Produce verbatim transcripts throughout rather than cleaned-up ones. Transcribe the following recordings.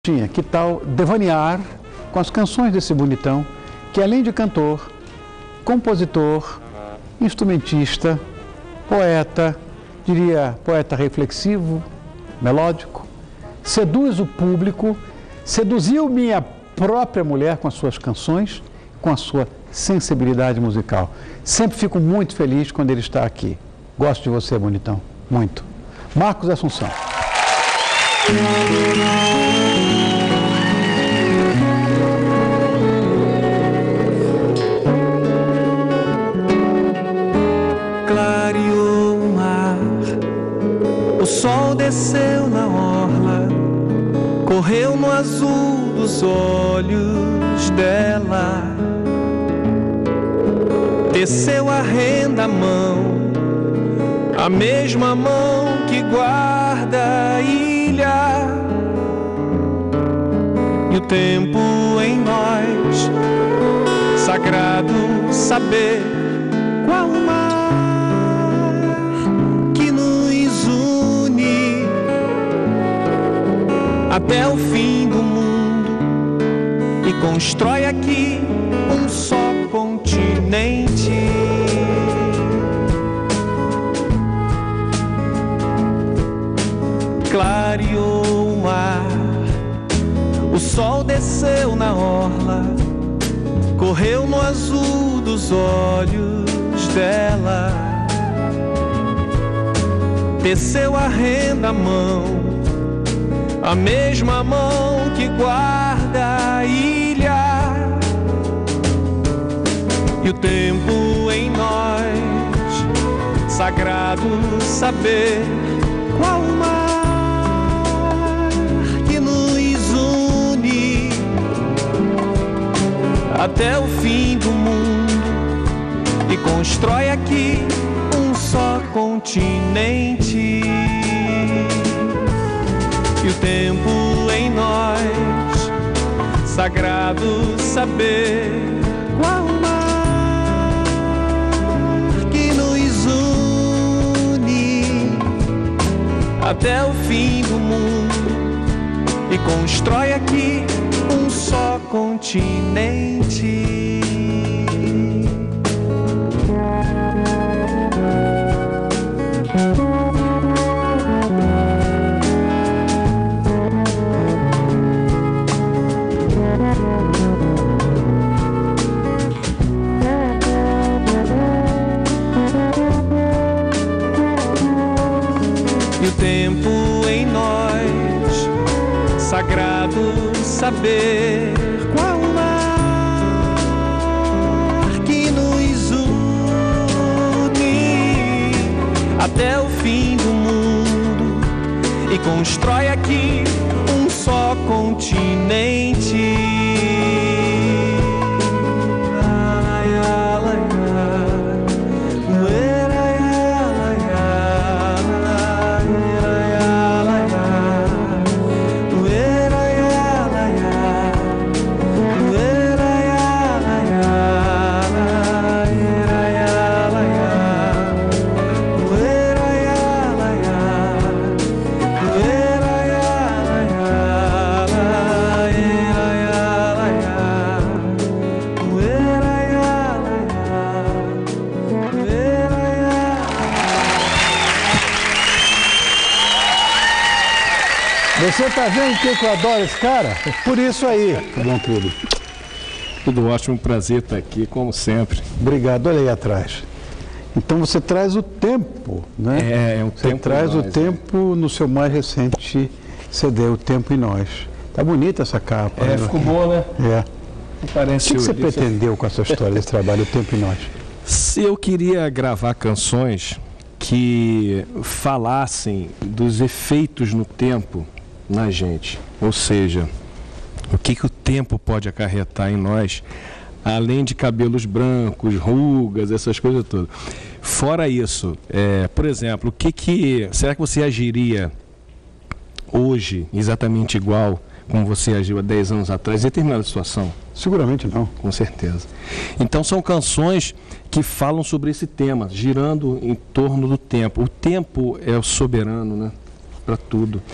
Tinha, que tal devanear com as canções desse bonitão, que além de cantor, compositor, instrumentista, poeta, diria poeta reflexivo, melódico, seduz o público, seduziu minha própria mulher com as suas canções, com a sua sensibilidade musical. Sempre fico muito feliz quando ele está aqui. Gosto de você, bonitão, muito. Marcos Assunção. Clareou o mar, o sol desceu na orla, correu no azul dos olhos dela, desceu a renda mão, a mesma mão que guarda a ilha, e o tempo em nós, sagrado saber qual o mar que nos une até o fim do mundo e constrói aqui um só continente. Clareou o mar, o sol desceu na orla, correu no azul dos olhos dela, desceu a renda mão, a mesma mão que guarda a ilha, e o tempo em nós, sagrado saber qual o mar até o fim do mundo e constrói aqui um só continente. E o tempo em nós, sagrado saber qual o mar que nos une até o fim do mundo e constrói aqui um só continente. E o tempo em nós, sagrado saber qual o mar que nos une até o fim do mundo e constrói aqui um só continente. Você tá vendo o que eu adoro esse cara? Por isso aí. Tudo bom, tudo. Tudo ótimo, prazer estar aqui, como sempre. Obrigado, olha aí atrás. Então você traz o tempo, né? É, é um você tempo traz nós, o tempo no seu mais recente C D, O Tempo em Nós. Tá bonita essa capa. É, né? ficou boa, né? É. Parece o que, que você pretendeu com essa história desse trabalho, O Tempo em Nós? Se eu queria gravar canções que falassem dos efeitos no tempo na gente, ou seja, o que, que o tempo pode acarretar em nós, além de cabelos brancos, rugas, essas coisas todas. Fora isso, é, por exemplo, o que que será que você agiria hoje exatamente igual como você agiu há dez anos atrás, em determinada situação? Seguramente não. Com certeza. Então são canções que falam sobre esse tema, girando em torno do tempo. O tempo é o soberano, né, para tudo.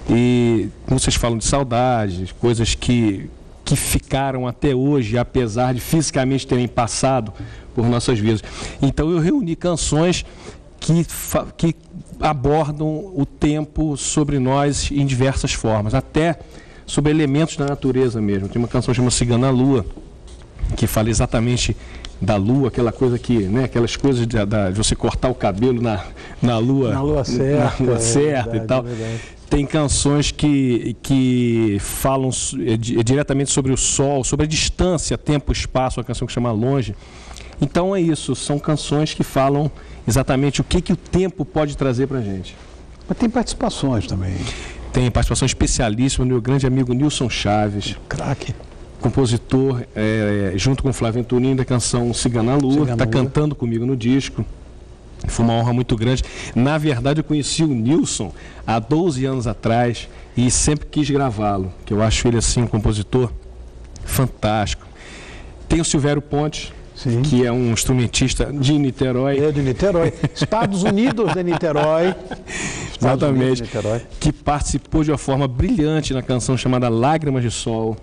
E vocês falam de saudade, coisas que, que ficaram até hoje, apesar de fisicamente terem passado por nossas vidas. Então eu reuni canções que, que abordam o tempo sobre nós em diversas formas, até sobre elementos da natureza mesmo. Tem uma canção chamada Cigana Lua, que fala exatamente da lua, aquela coisa que, né, aquelas coisas de, de você cortar o cabelo na, na lua, na lua certa, na lua certa é verdade, e tal. É Tem canções que, que falam é, diretamente sobre o sol, sobre a distância, tempo, espaço, uma canção que chama Longe. Então é isso, são canções que falam exatamente o que, que o tempo pode trazer para a gente. Mas tem participações também. Tem participação especialíssima do meu grande amigo Nilson Chaves. Craque. Compositor, é, junto com o Flávio Antonino, da canção Cigana Lua, que está cantando comigo no disco. Foi uma honra muito grande. Na verdade, eu conheci o Nilson há doze anos atrás e sempre quis gravá-lo, que eu acho ele assim um compositor fantástico. Tem o Silvério Pontes, Sim. que é um instrumentista de Niterói. É de Niterói. Estados Unidos de Niterói. Exatamente. De Niterói. Que participou de uma forma brilhante na canção chamada Lágrimas de Sol.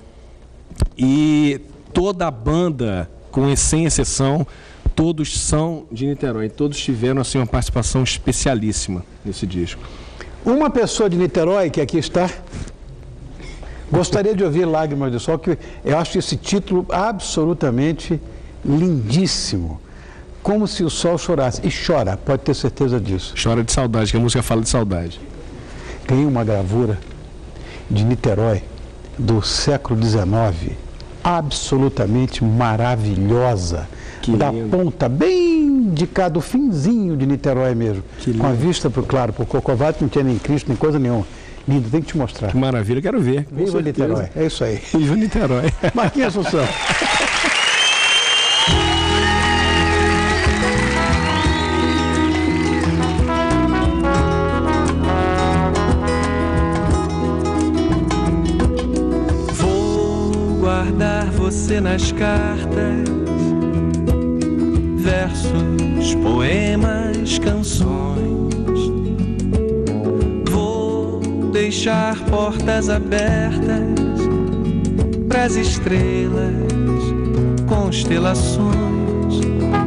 E toda a banda, com sem exceção, todos são de Niterói. Todos tiveram assim uma participação especialíssima nesse disco. Uma pessoa de Niterói, que aqui está, gostaria de ouvir Lágrimas de Sol, que eu acho esse título absolutamente lindíssimo. Como se o sol chorasse. E chora, pode ter certeza disso. Chora de saudade, que a música fala de saudade. Tem uma gravura de Niterói do século dezenove, absolutamente maravilhosa, que da lindo. Ponta bem de cá, do finzinho de Niterói mesmo, que com a vista para o claro, para o Corcovado, não tinha nem Cristo, nem coisa nenhuma. Lindo, tem que te mostrar. Que maravilha, quero ver. Viva Niterói, é isso aí. Viva Niterói. Marquinhos Assunção. Você nas cartas, versos, poemas, canções. Vou deixar portas abertas pras estrelas, constelações.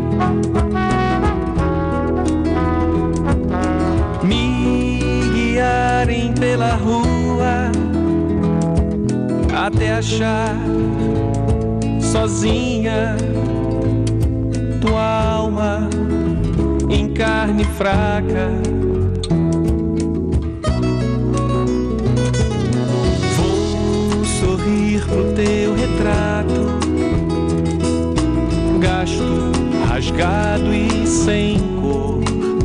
Me guiarem pela rua até achar sozinha tua alma em carne fraca. Vou sorrir pro teu retrato, gasto, rasgado e sem cor.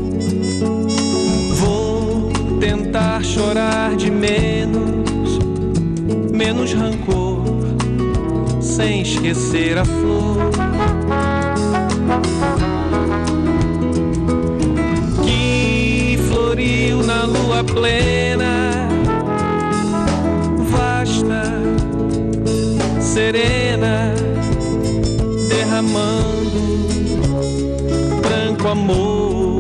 Vou tentar chorar de menos, menos rancor, sem esquecer a flor que floriu na lua plena, vasta, serena, derramando branco amor.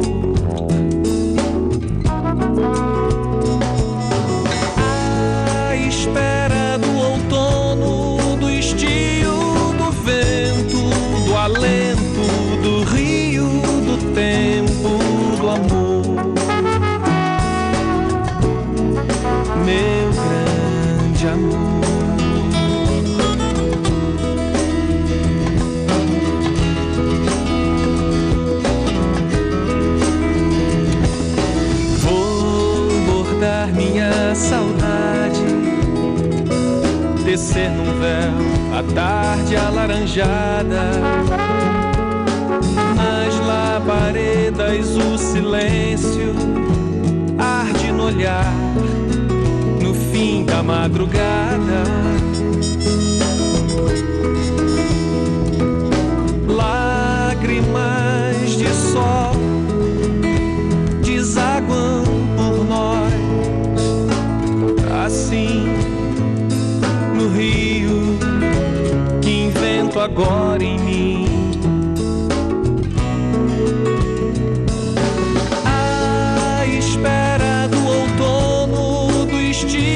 À espera do outono, do estio, do vento, do alento, do rio, do tempo, do amor. Meu grande amor. Minha saudade, descer num véu a tarde alaranjada, nas labaredas o silêncio arde no olhar, no fim da madrugada. Lágrimas de sol desaguam por nós, assim no rio que invento agora em mim. À espera do outono, do estio,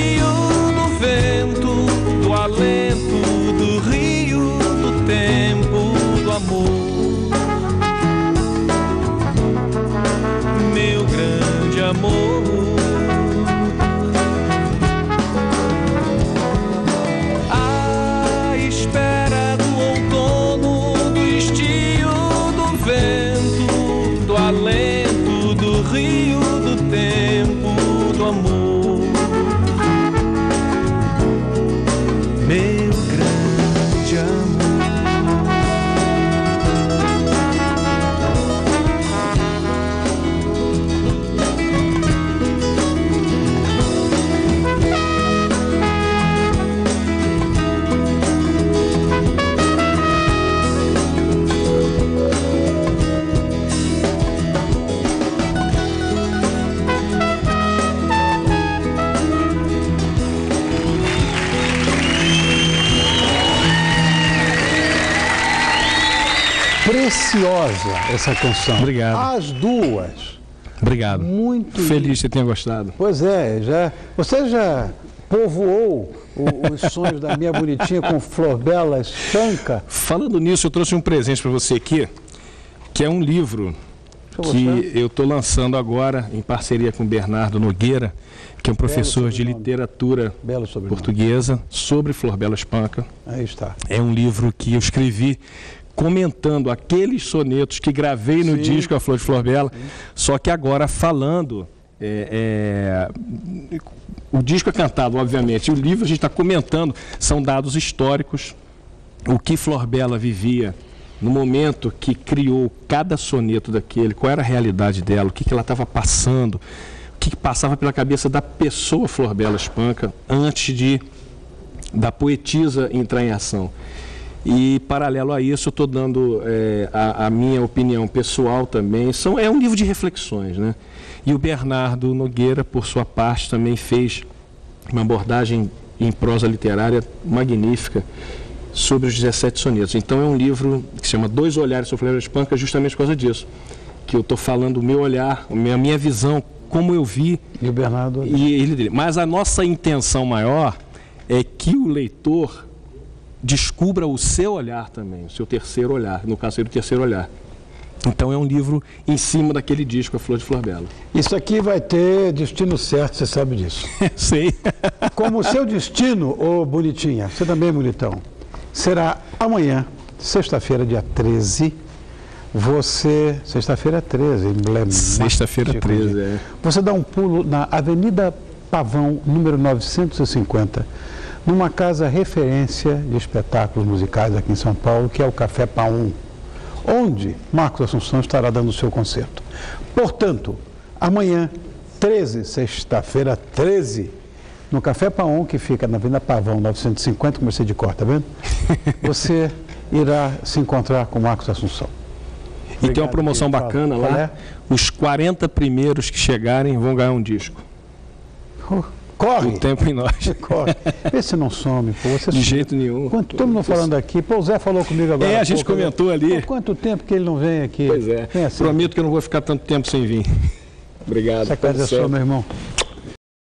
Preciosa essa canção. Obrigado. As duas. Obrigado. Muito feliz que você tenha gostado. Pois é, já. Você já povoou o, os sonhos da minha bonitinha com Flor Bela Espanca? Falando nisso, eu trouxe um presente para você aqui, que é um livro que eu estou lançando agora em parceria com o Bernardo Nogueira, que é um professor de literatura portuguesa sobre Flor Bela Espanca. Aí está. É um livro que eu escrevi comentando aqueles sonetos que gravei no Sim. disco A Flor de Flor Bela, Sim. só que agora falando, é, é, o disco é cantado, obviamente, e o livro a gente está comentando, são dados históricos, o que Flor Bela vivia no momento que criou cada soneto daquele, qual era a realidade dela, o que, que ela estava passando, o que, que passava pela cabeça da pessoa Flor Bela Espanca antes de da poetisa entrar em ação. E, paralelo a isso, eu estou dando é, a, a minha opinião pessoal também. São, é um livro de reflexões, né? E o Bernardo Nogueira, por sua parte, também fez uma abordagem em prosa literária magnífica sobre os dezessete sonetos. Então, é um livro que se chama Dois Olhares sobre Flor Bela Espanca, justamente por causa disso. Que eu estou falando o meu olhar, a minha, a minha visão, como eu vi. E o Bernardo... E ele, mas a nossa intenção maior é que o leitor descubra o seu olhar também, o seu terceiro olhar, no caso, o terceiro olhar. Então é um livro em cima daquele disco, A Flor de Flor Bela. Isso aqui vai ter destino certo, você sabe disso. Sei. Como o seu destino, ô bonitinha, você também, bonitão, será amanhã, sexta-feira, dia treze, você... Sexta-feira treze, emblemático. Sexta-feira treze, é. Você dá um pulo na Avenida Pavão, número novecentos e cinquenta, numa casa referência de espetáculos musicais aqui em São Paulo, que é o Café Paum, onde Marcos Assunção estará dando o seu concerto. Portanto, amanhã, treze, sexta-feira treze, no Café Paum, que fica na Avenida Pavão, novecentos e cinquenta, comecei de cor, tá vendo? Você irá se encontrar com Marcos Assunção. Obrigado, e tem uma promoção bacana lá, é? Os quarenta primeiros que chegarem vão ganhar um disco. Uh. Corre! O tempo em nós. Corre. Vê se não some, pô. Você de some. jeito nenhum. Quanto tempo não falando aqui? Pô, o Zé falou comigo agora. É, a gente pouco, comentou né? ali. Pô, quanto tempo que ele não vem aqui? Pois é. Assim. Prometo que eu não vou ficar tanto tempo sem vir. Obrigado. Essa casa é sua, meu irmão.